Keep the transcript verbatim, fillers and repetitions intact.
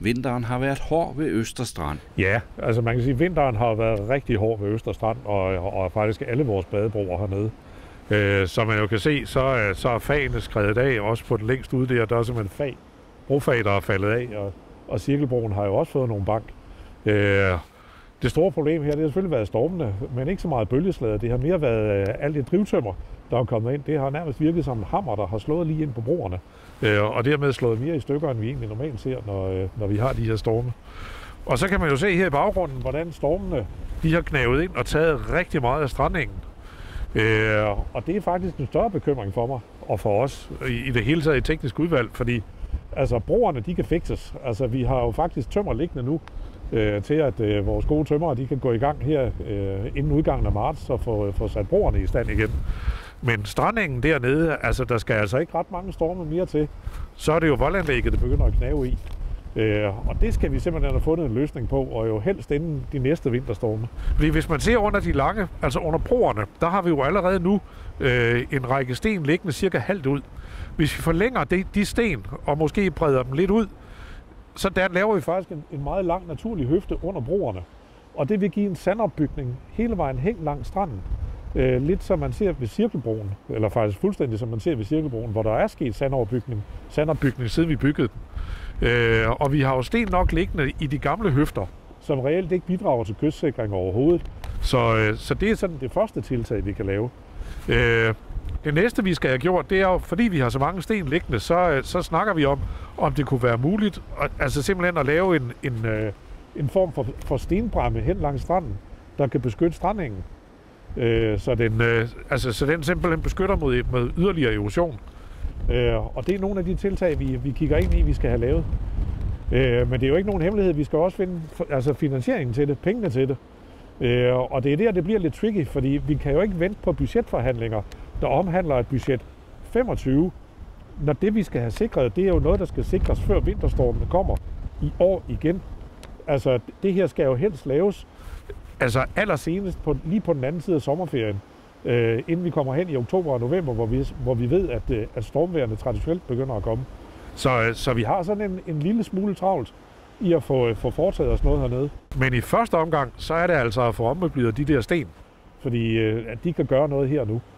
Vinteren har været hård ved Øster Strand. Ja, altså man kan sige, at vinteren har været rigtig hård ved Øster Strand, og, og faktisk alle vores badebroer hernede. Øh, som man jo kan se, så, så er fagene skredet af, også på den længst ude der, der er simpelthen fag, brofag, der er faldet af, og, og cirkelbroen har jo også fået nogle bank. Øh, det store problem her, det har selvfølgelig været stormene, men ikke så meget bølgeslaget. Det har mere været øh, alt det drivtømmer, der er kommet ind. Det har nærmest virket som en hammer, der har slået lige ind på broerne, øh, og dermed slået mere i stykker, end vi egentlig normalt ser, når, øh, når vi har de her storme. Og så kan man jo se her i baggrunden, hvordan stormene de har knavet ind og taget rigtig meget af strandingen. Øh, og det er faktisk en større bekymring for mig og for os i, i det hele taget i teknisk udvalg, fordi altså, broerne de kan fikses. Altså, vi har jo faktisk tømmer liggende nu øh, til, at øh, vores gode tømmer de kan gå i gang her øh, inden udgangen af marts og få, få sat broerne i stand igen. Men strandingen dernede, altså der skal altså ikke ret mange storme mere til, så er det jo voldanlægget, det begynder at knæve i. Øh, og det skal vi simpelthen have fundet en løsning på, og jo helst inden de næste vinterstorme. Fordi hvis man ser under de lange, altså under broerne, der har vi jo allerede nu øh, en række sten liggende cirka halvt ud. Hvis vi forlænger de, de sten, og måske breder dem lidt ud, så der laver vi faktisk en, en meget lang naturlig høfte under broerne. Og det vil give en sandopbygning hele vejen hen langs stranden. Øh, lidt som man ser ved Cirkelbroen, eller faktisk fuldstændig som man ser ved Cirkelbroen, hvor der er sket sandopbygning, sandopbygning siden vi byggede den. Øh, og vi har jo sten nok liggende i de gamle høfter, som reelt ikke bidrager til kystsikring overhovedet. Så, øh, så det er sådan det første tiltag, vi kan lave. Øh, det næste, vi skal have gjort, det er jo, fordi vi har så mange sten liggende, så, så snakker vi om, om det kunne være muligt, at, altså simpelthen at lave en, en, øh, en form for, for stenbræmme hen langs stranden, der kan beskytte strandingen. Øh, så, den, øh, altså, så den simpelthen beskytter mod, mod yderligere erosion. Øh, og det er nogle af de tiltag, vi, vi kigger ind i, vi skal have lavet. Øh, men det er jo ikke nogen hemmelighed. Vi skal også finde altså finansieringen til det, pengene til det. Øh, og det er der, det bliver lidt tricky, fordi vi kan jo ikke vente på budgetforhandlinger, der omhandler et budget femogtyve. Når det, vi skal have sikret, det er jo noget, der skal sikres, før vinterstormene kommer i år igen. Altså, det her skal jo helst laves altså allersenest på, lige på den anden side af sommerferien. Øh, inden vi kommer hen i oktober og november, hvor vi, hvor vi ved, at, at stormvejrene traditionelt begynder at komme. Så, så vi har sådan en, en lille smule travlt i at få, få foretaget os noget hernede. Men i første omgang, så er det altså at få ommøbleret de der sten, fordi øh, at de kan gøre noget her nu.